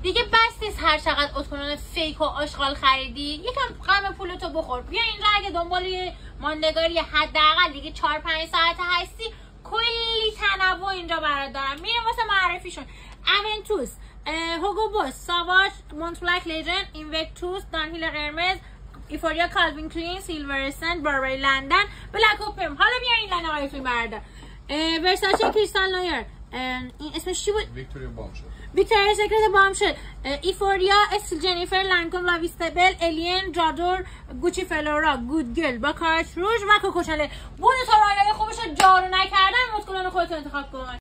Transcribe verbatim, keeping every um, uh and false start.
دیگه بس نیست هر چقدر اتکلون فیک و آشغال خریدی، یکم غم پولتو بخور. بیا اینجا اگه دنبال یه ماندگاری حداقل دیگه چهار پنج ساعت هستی، کلی تنوع اینجا برات دارم. میریم واسه معرفیشون. اونتوس، هوگو بوس، ساواج، مونتبلک لژند، اینوکتوس، دانهیل قرمز، ایفوریا، کالوین کلین، سیلور اسنت، باربری لندن، بلک اوپیم. حالا بیارین لنه های فیلم بردار. ورساچی کریستال نویر، این اسمش چی بود؟ ویکتوریا بام شد. ویکتوریا سیکرت بام شد. ایفوریا، استیل جنیفر، لانکوم، لاویستبل، الین، جادور، گوچی فلورا، گود گل، با کارت روژ و کوکو شانل. بود تا رایای خوبش رو جارو نکردن، متکلون خودتون انتخاب کن.